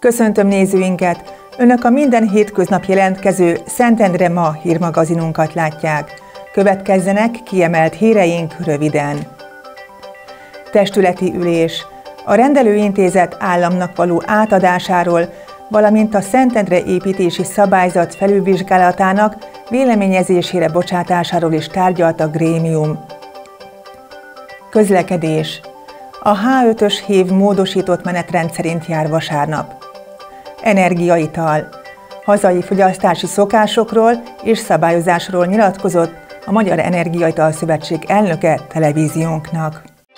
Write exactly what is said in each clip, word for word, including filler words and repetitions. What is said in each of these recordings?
Köszöntöm nézőinket! Önök a minden hétköznap jelentkező Szentendre Ma hírmagazinunkat látják. Következzenek kiemelt híreink röviden. Testületi ülés. A rendelőintézet államnak való átadásáról, valamint a Szentendre építési szabályzat felülvizsgálatának véleményezésére bocsátásáról is tárgyalt a grémium. Közlekedés. A há ötös hév módosított menetrend szerint jár vasárnap. Energiaital. Hazai fogyasztási szokásokról és szabályozásról nyilatkozott a Magyar Energiaital Szövetség elnöke televíziónknak.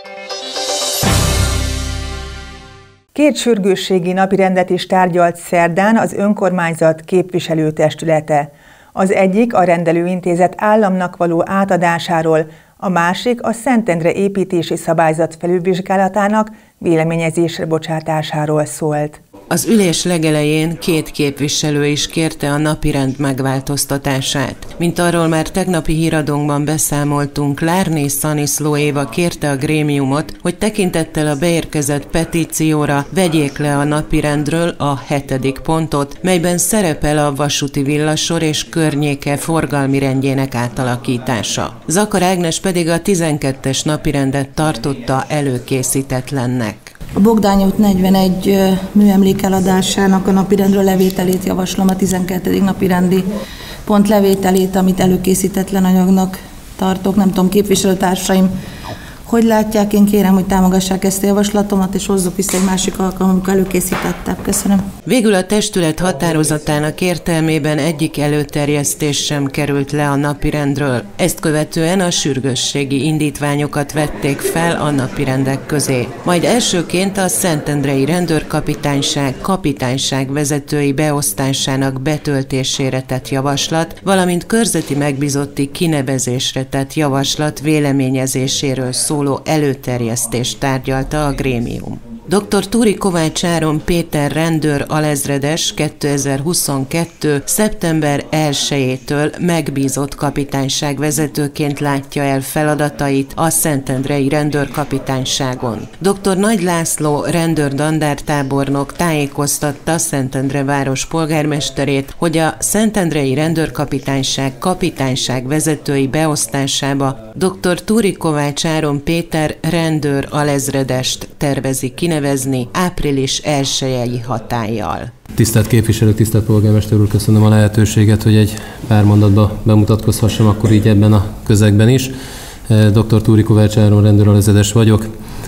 Két sürgősségi napirendet is tárgyalt szerdán az önkormányzat képviselőtestülete. Az egyik a rendelőintézet államnak való átadásáról, a másik a Szentendre építési szabályzat felülvizsgálatának véleményezésre bocsátásáról szólt. Az ülés legelején két képviselő is kérte a napirend megváltoztatását. Mint arról már tegnapi híradónkban beszámoltunk, Lárné Szaniszló Éva kérte a grémiumot, hogy tekintettel a beérkezett petícióra vegyék le a napirendről a hetedik pontot, melyben szerepel a vasúti villasor és környéke forgalmi rendjének átalakítása. Zakar Ágnes pedig a tizenkettes napirendet tartotta előkészítetlennek. A Bogdány út negyvenegy műemlék eladásának a napirendről levételét javaslom, a tizenkettedik napirendi pont levételét, amit előkészítetlen anyagnak tartok. Nem tudom, képviselőtársaim, hogy látják, én kérem, hogy támogassák ezt a javaslatomat, és hozzuk vissza egy másik alkalom, amikor előkészítettem. Köszönöm. Végül a testület határozatának értelmében egyik előterjesztés sem került le a napirendről. Ezt követően a sürgősségi indítványokat vették fel a napirendek közé. Majd elsőként a Szentendrei Rendőrkapitányság kapitányság vezetői beosztásának betöltésére tett javaslat, valamint körzeti megbízotti kinevezésre tett javaslat véleményezéséről szól előterjesztést tárgyalta a grémium. doktor Túri Kovács Áron Péter rendőr alezredes kétezer-huszonkettő. szeptember elsejétől megbízott kapitányság vezetőként látja el feladatait a Szentendrei Rendőrkapitányságon. doktor Nagy László rendőr dandártábornok tájékoztatta Szentendre város polgármesterét, hogy a Szentendrei Rendőrkapitányság kapitányság vezetői beosztásába doktor Túri Kovács Áron Péter rendőr alezredest tervezik kinevezni április elsejei hatállyal. Tisztelt képviselő, tisztelt polgármester úr, köszönöm a lehetőséget, hogy egy pár mondatba bemutatkozhassam akkor így ebben a közegben is. doktor Túri Kovács Áron rendőr alezredes vagyok.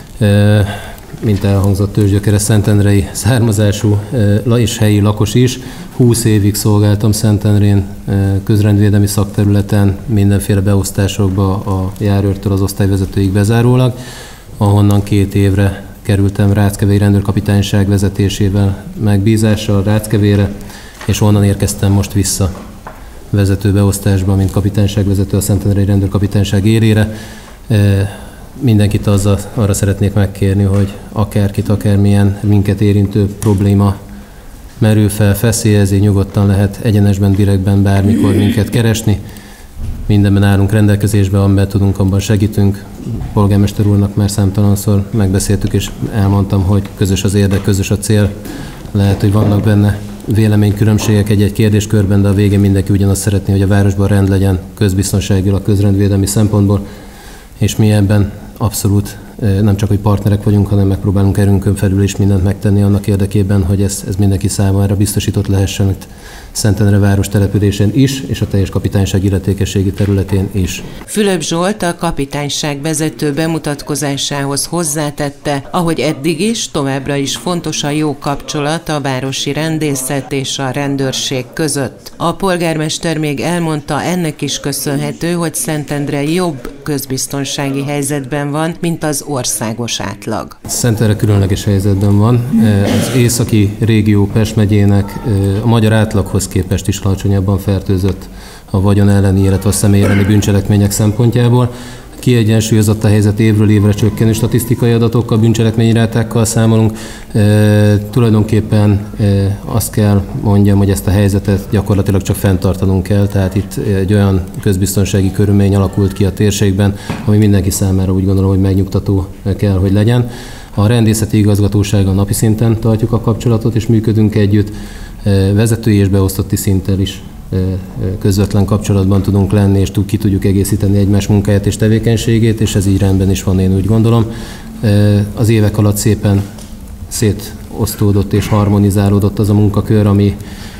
Mint elhangzott, Tőzsgyökeres szentendrei származású és helyi lakos is. húsz évig szolgáltam Szentendrén közrendvédelmi szakterületen, mindenféle beosztásokba a járőrtől az osztályvezetőig bezárólag, ahonnan két évre kerültem Ráckevei Rendőrkapitányság vezetésével megbízással Ráckevére, és onnan érkeztem most vissza vezetőbeosztásba, mint kapitányságvezető a Szentendrei Rendőrkapitányság élére. Mindenkit azzal, arra szeretnék megkérni, hogy akárkit, akármilyen minket érintő probléma merül fel, feszélyezi, nyugodtan lehet egyenesben, direktben bármikor minket keresni. Mindenben állunk rendelkezésbe, amiben tudunk, abban segítünk. Polgármester úrnak már számtalanszor megbeszéltük, és elmondtam, hogy közös az érdek, közös a cél. Lehet, hogy vannak benne véleménykülönbségek egy-egy kérdéskörben, de a végén mindenki ugyanazt szeretné, hogy a városban rend legyen közbiztonságilag, közrendvédelmi szempontból, és mi ebben abszolút nem csak, hogy partnerek vagyunk, hanem megpróbálunk erőnkön felül is mindent megtenni annak érdekében, hogy ez, ez mindenki számára biztosított lehessen itt Szentendre város településén is, és a teljes kapitányság illetékességi területén is. Fülöp Zsolt a kapitányság vezető bemutatkozásához hozzátette, ahogy eddig is, továbbra is fontos a jó kapcsolat a városi rendészet és a rendőrség között. A polgármester még elmondta, ennek is köszönhető, hogy Szentendre jobb közbiztonsági helyzetben van, mint az országos átlag. Szentendre különleges helyzetben van. Az északi régió Pest megyének a magyar átlaghoz képest is alacsonyabban fertőzött a vagyon elleni, illetve a személy elleni bűncselekmények szempontjából. Kiegyensúlyozott a helyzet, évről évre csökkenő statisztikai adatokkal, bűncselekményrátákkal számolunk. E, tulajdonképpen e, azt kell mondjam, hogy ezt a helyzetet gyakorlatilag csak fenntartanunk kell, tehát itt egy olyan közbiztonsági körülmény alakult ki a térségben, ami mindenki számára úgy gondolom, hogy megnyugtató kell, hogy legyen. A rendészeti igazgatósággal napi szinten tartjuk a kapcsolatot, és működünk együtt. Vezetői és beosztotti szinttel is közvetlen kapcsolatban tudunk lenni, és ki tudjuk egészíteni egymás munkáját és tevékenységét, és ez így rendben is van, én úgy gondolom. Az évek alatt szépen szétosztódott és harmonizálódott az a munkakör, ami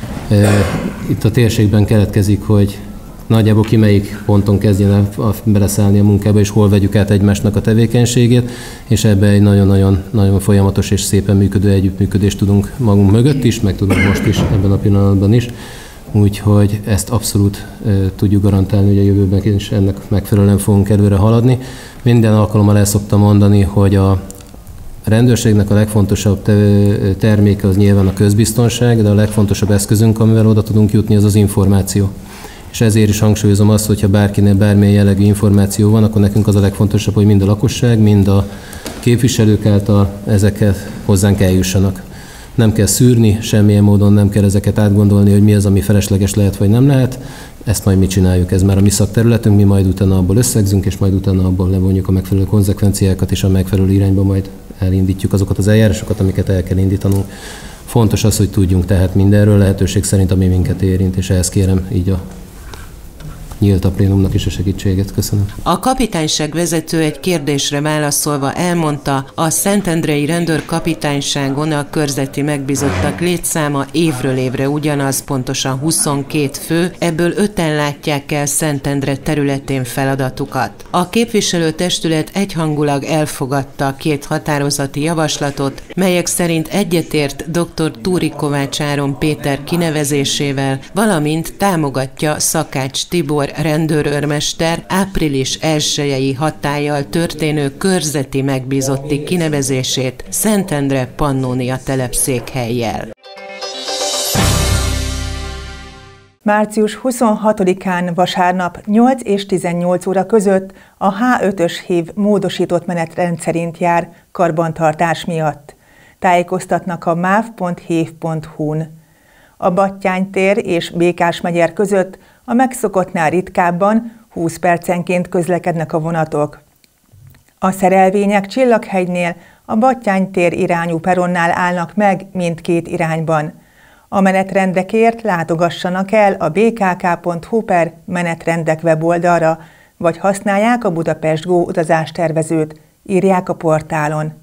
itt a térségben keletkezik, hogy nagyjából ki melyik ponton kezdjen el beleszállni a munkába, és hol vegyük át egymásnak a tevékenységét, és ebbe egy nagyon-nagyon nagyon folyamatos és szépen működő együttműködést tudunk magunk mögött is, meg tudunk most is ebben a pillanatban is. Úgyhogy ezt abszolút e, tudjuk garantálni, hogy a jövőben is ennek megfelelően fogunk előre haladni. Minden alkalommal el szoktam mondani, hogy a rendőrségnek a legfontosabb terméke az nyilván a közbiztonság, de a legfontosabb eszközünk, amivel oda tudunk jutni, az az információ. És ezért is hangsúlyozom azt, hogyha bárkinél bármilyen jellegű információ van, akkor nekünk az a legfontosabb, hogy mind a lakosság, mind a képviselők által ezeket hozzánk eljussanak. Nem kell szűrni, semmilyen módon nem kell ezeket átgondolni, hogy mi az, ami felesleges lehet, vagy nem lehet. Ezt majd mi csináljuk, ez már a mi szakterületünk, mi majd utána abból összegzünk, és majd utána abból levonjuk a megfelelő konzekvenciákat, és a megfelelő irányba majd elindítjuk azokat az eljárásokat, amiket el kell indítanunk. Fontos az, hogy tudjunk tehát mindenről, lehetőség szerint, ami minket érint, és ehhez kérem így a nyílt a plénumnak is a segítséget. Köszönöm. A kapitányság vezető egy kérdésre válaszolva elmondta, a szentendrei rendőrkapitányságon a körzeti megbízottak létszáma évről évre ugyanaz, pontosan huszonkét fő, ebből öten látják el Szentendre területén feladatukat. A képviselőtestület egyhangulag elfogadta a két határozati javaslatot, melyek szerint egyetért dr. Túri Kovács Áron Péter kinevezésével, valamint támogatja Szakács Tibor rendőrőrmester április elsejei hatállyal történő körzeti megbízotti kinevezését Szentendre Pannónia telepszékhellyel. március huszonhatodikán vasárnap nyolc és tizennyolc óra között a há ötös hív módosított menetrend szerint jár karbantartás miatt. Tájékoztatnak a máv pont hév pont hu-n. A Battyány tér és Békás megyer között a megszokottnál ritkábban húsz percenként közlekednek a vonatok. A szerelvények Csillaghegynél a Battyány tér irányú peronnál állnak meg mindkét irányban. A menetrendekért látogassanak el a bé ká ká pont hu per menetrendek weboldalra, vagy használják a Budapest Go utazástervezőt, írják a portálon.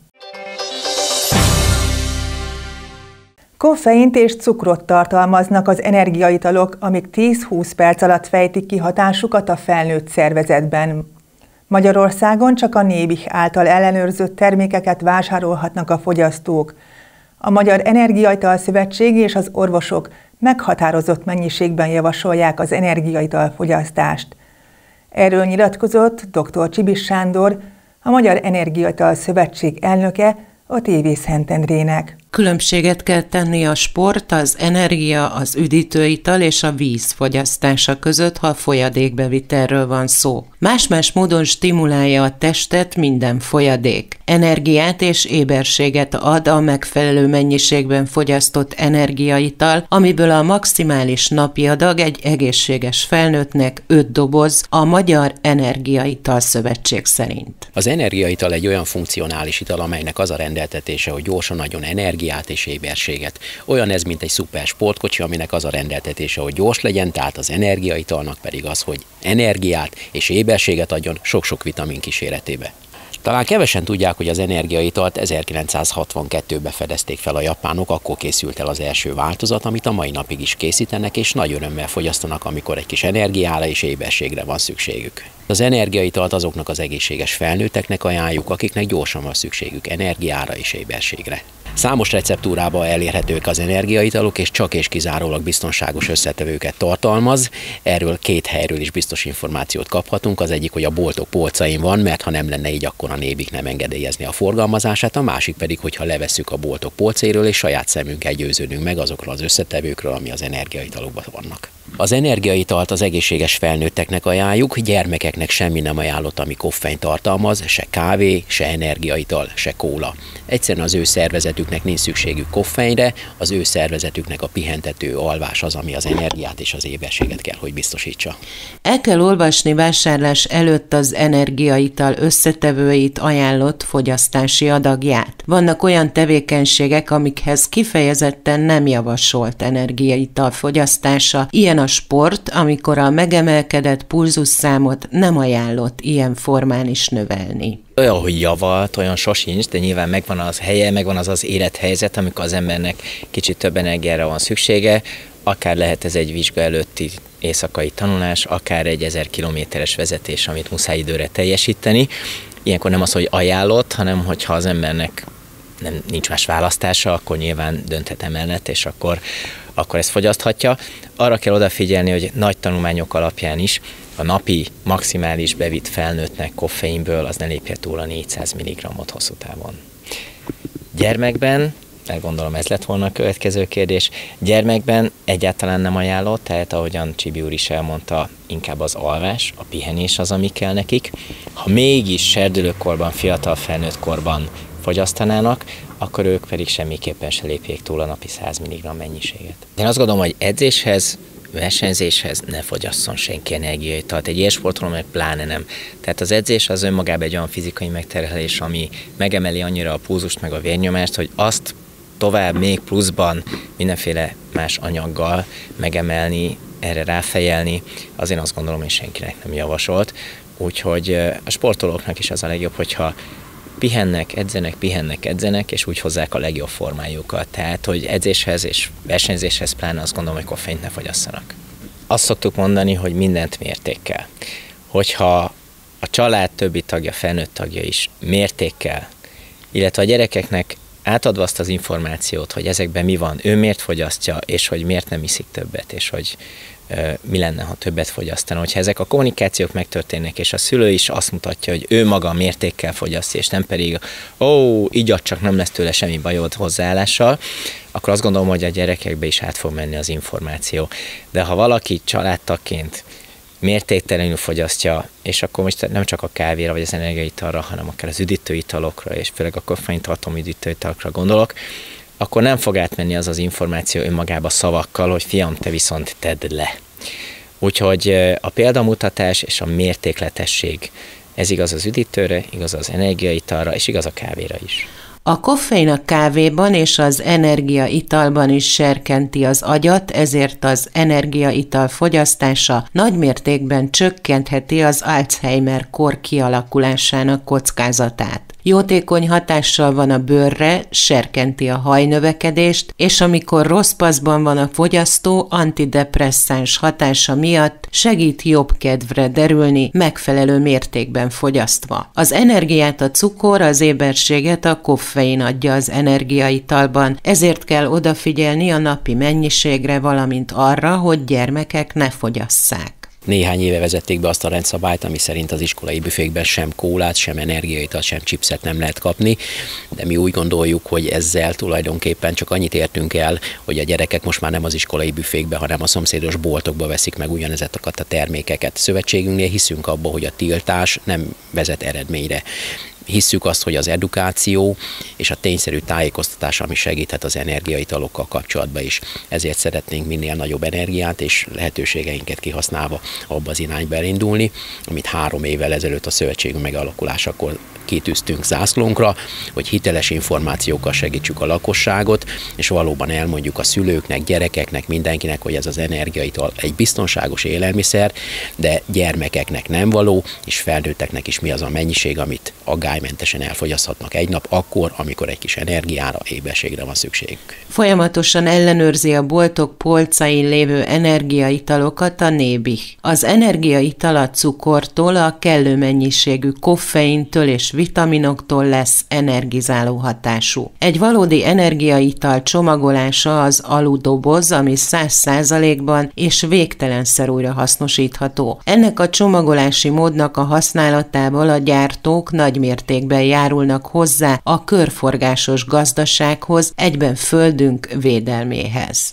Koffeint és cukrot tartalmaznak az energiaitalok, amik tíz-húsz perc alatt fejtik ki hatásukat a felnőtt szervezetben. Magyarországon csak a Nébih által ellenőrzött termékeket vásárolhatnak a fogyasztók. A Magyar Energiaital Szövetség és az orvosok meghatározott mennyiségben javasolják az energiaital fogyasztást. Erről nyilatkozott dr. Csibis Sándor, a Magyar Energiaital Szövetség elnöke a té vé Szentendrének. Különbséget kell tenni a sport, az energia, az üdítőital és a víz fogyasztása között, ha folyadékbevitelről van szó. Más-más módon stimulálja a testet minden folyadék. Energiát és éberséget ad a megfelelő mennyiségben fogyasztott energiaital, amiből a maximális napi adag egy egészséges felnőttnek öt doboz a Magyar Energiaital Szövetség szerint. Az energiaital egy olyan funkcionális ital, amelynek az a rendeltetése, hogy gyorsan adjon energiát és éberséget. Olyan ez, mint egy szuper sportkocsi, aminek az a rendeltetése, hogy gyors legyen, tehát az energiaitalnak pedig az, hogy energiát és éberséget adjon sok-sok vitamin kíséretébe. Talán kevesen tudják, hogy az energiaitalt ezerkilencszázhatvankettőben fedezték fel a japánok, akkor készült el az első változat, amit a mai napig is készítenek, és nagy örömmel fogyasztanak, amikor egy kis energiára és éberségre van szükségük. Az energiaitalt azoknak az egészséges felnőtteknek ajánljuk, akiknek gyorsan van szükségük energiára és éberségre. Számos receptúrában elérhetők az energiaitalok, és csak és kizárólag biztonságos összetevőket tartalmaz. Erről két helyről is biztos információt kaphatunk. Az egyik, hogy a boltok polcain van, mert ha nem lenne így, akkor a Nébih nem engedélyezni a forgalmazását. A másik pedig, hogyha levesszük a boltok polcairól, és saját szemünkkel győződünk meg azokról az összetevőkről, ami az energiaitalokban vannak. Az energiaitalt az egészséges felnőtteknek ajánljuk, gyermekeknek semmi nem ajánlott, ami koffein tartalmaz, se kávé, se energiaital, se kóla. Egyszerűen az ő szervezetük akiknek nincs szükségük koffeinre, az ő szervezetüknek a pihentető alvás az, ami az energiát és az éberséget kell, hogy biztosítsa. El kell olvasni vásárlás előtt az energiaital összetevőit, ajánlott fogyasztási adagját. Vannak olyan tevékenységek, amikhez kifejezetten nem javasolt energiaital fogyasztása. Ilyen a sport, amikor a megemelkedett pulzusszámot nem ajánlott ilyen formán is növelni. Olyan, hogy javalt, olyan sosincs, de nyilván megvan az helye, megvan az az élethelyzet, amikor az embernek kicsit több energiára van szüksége, akár lehet ez egy vizsga előtti éjszakai tanulás, akár egy ezer kilométeres vezetés, amit muszáj időre teljesíteni. Ilyenkor nem az, hogy ajánlott, hanem hogyha az embernek nem, nincs más választása, akkor nyilván dönthet emellett, és akkor, akkor ezt fogyaszthatja. Arra kell odafigyelni, hogy nagy tanulmányok alapján is a napi maximális bevitt felnőttnek koffeinből az ne lépje túl a négyszáz milligrammot hosszú távon. Gyermekben, gondolom ez lett volna a következő kérdés, gyermekben egyáltalán nem ajánlott, tehát ahogyan Csibi úr is elmondta, inkább az alvás, a pihenés az, ami kell nekik. Ha mégis serdülőkorban, fiatal felnőtt korban fogyasztanának, akkor ők pedig semmiképpen se lépjék túl a napi száz milligramm mennyiséget. Én azt gondolom, hogy edzéshez, versenyzéshez ne fogyasszon senki energiaitalt, egy élsportoló meg pláne nem. Tehát az edzés az önmagában egy olyan fizikai megterhelés, ami megemeli annyira a pulzust meg a vérnyomást, hogy azt tovább még pluszban mindenféle más anyaggal megemelni, erre ráfejelni, azért azt gondolom, hogy senkinek nem javasolt. Úgyhogy a sportolóknak is az a legjobb, hogyha pihennek, edzenek, pihennek, edzenek, és úgy hozzák a legjobb formájukat. Tehát, hogy edzéshez és versenyzéshez pláne azt gondolom, hogy koffeint ne fogyasszanak. Azt szoktuk mondani, hogy mindent mértékkel. Hogyha a család többi tagja, felnőtt tagja is mértékkel, illetve a gyerekeknek átadva azt az információt, hogy ezekben mi van, ő miért fogyasztja, és hogy miért nem iszik többet, és hogy ö, mi lenne, ha többet fogyasztana. Hogyha ezek a kommunikációk megtörténnek, és a szülő is azt mutatja, hogy ő maga mértékkel fogyasztja, és nem pedig, ó, igyat, csak nem lesz tőle semmi bajod hozzáállással, akkor azt gondolom, hogy a gyerekekbe is át fog menni az információ. De ha valaki családtagként mértéktelenül fogyasztja, és akkor most nem csak a kávéra vagy az energiaitalra, hanem akár az üdítőitalokra, és főleg a koffeintartalmú üdítőitalokra gondolok, akkor nem fog átmenni az az információ önmagába szavakkal, hogy fiam, te viszont tedd le. Úgyhogy a példamutatás és a mértékletesség, ez igaz az üdítőre, igaz az energiaitalra, és igaz a kávéra is. A koffein a kávéban és az energiaitalban is serkenti az agyat, ezért az energiaital fogyasztása nagy mértékben csökkentheti az Alzheimer-kór kialakulásának kockázatát. Jótékony hatással van a bőrre, serkenti a hajnövekedést, és amikor rossz paszban van a fogyasztó, antidepresszáns hatása miatt segít jobb kedvre derülni, megfelelő mértékben fogyasztva. Az energiát a cukor, az éberséget a koffein adja az energiaitalban, ezért kell odafigyelni a napi mennyiségre, valamint arra, hogy gyermekek ne fogyasszák. Néhány éve vezették be azt a rendszabályt, ami szerint az iskolai büfékben sem kólát, sem energiaitalt, sem chipset nem lehet kapni, de mi úgy gondoljuk, hogy ezzel tulajdonképpen csak annyit értünk el, hogy a gyerekek most már nem az iskolai büfékbe, hanem a szomszédos boltokba veszik meg ugyanezeket a termékeket. Szövetségünknél hiszünk abba, hogy a tiltás nem vezet eredményre. Hisszük azt, hogy az edukáció és a tényszerű tájékoztatás, ami segíthet az energiaitalokkal kapcsolatban is. Ezért szeretnénk minél nagyobb energiát és lehetőségeinket kihasználva abba az irányba elindulni, amit három évvel ezelőtt a szövetségünk megalakulásakor kitűztünk zászlónkra, hogy hiteles információkkal segítsük a lakosságot, és valóban elmondjuk a szülőknek, gyerekeknek, mindenkinek, hogy ez az energiaital egy biztonságos élelmiszer, de gyermekeknek nem való, és felnőtteknek is mi az a mennyiség, amit aggálymentesen elfogyaszthatnak egy nap, akkor, amikor egy kis energiára, éberségre van szükség. Folyamatosan ellenőrzi a boltok polcain lévő energiaitalokat a Nébih. Az energiaital a cukortól, a kellő mennyiségű koffeintől és vitaminoktól lesz energizáló hatású. Egy valódi energiaital csomagolása az aludoboz, ami száz százalékban és végtelenszer újra hasznosítható. Ennek a csomagolási módnak a használatával a gyártók nagy mértékben járulnak hozzá a körforgásos gazdasághoz, egyben földünk védelméhez.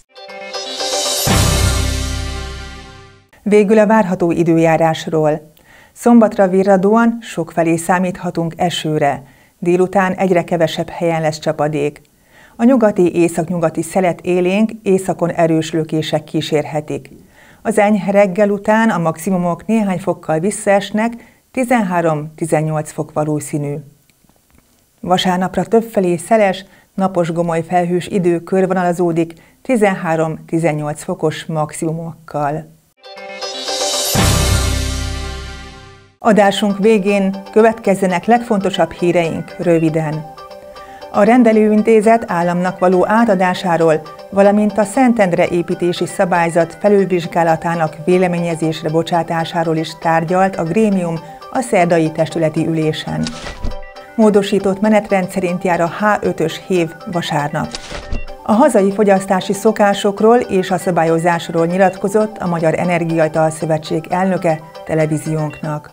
Végül a várható időjárásról. Szombatra virradóan sokfelé számíthatunk esőre, délután egyre kevesebb helyen lesz csapadék. A nyugati északnyugati szelet élénk, északon erős lökések kísérhetik. Az enyhe reggel után a maximumok néhány fokkal visszaesnek, tizenhárom-tizennyolc fok valószínű. Vasárnapra többfelé szeles, napos gomoly felhős idő körvonalazódik tizenhárom-tizennyolc fokos maximumokkal. Adásunk végén következzenek legfontosabb híreink röviden. A rendelőintézet államnak való átadásáról, valamint a Szentendre építési szabályzat felülvizsgálatának véleményezésre bocsátásáról is tárgyalt a grémium a szerdai testületi ülésen. Módosított menetrend szerint jár a há ötös hév vasárnap. A hazai fogyasztási szokásokról és a szabályozásról nyilatkozott a Magyar Energiaital Szövetség elnöke televíziónknak.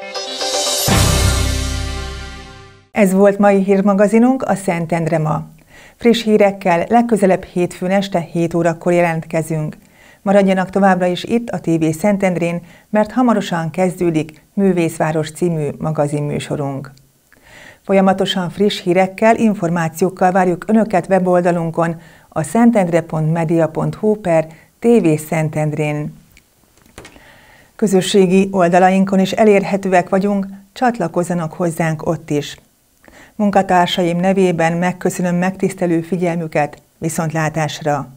Ez volt mai hírmagazinunk, a Szentendre ma. Friss hírekkel legközelebb hétfőn este hét órakor jelentkezünk. Maradjanak továbbra is itt a té vé Szentendrén, mert hamarosan kezdődik Művészváros című magazinműsorunk. Folyamatosan friss hírekkel, információkkal várjuk Önöket weboldalunkon, a szentendre pont media pont hu per té vé Szentendrén. Közösségi oldalainkon is elérhetőek vagyunk, csatlakozzanak hozzánk ott is. Munkatársaim nevében megköszönöm megtisztelő figyelmüket, viszontlátásra!